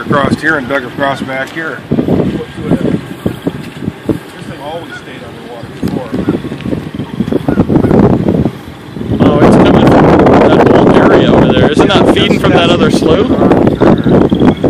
across here and dug across back here. This thing always stayed underwater before. Oh, it's coming from that whole area over there. Isn't that feeding from that other slough?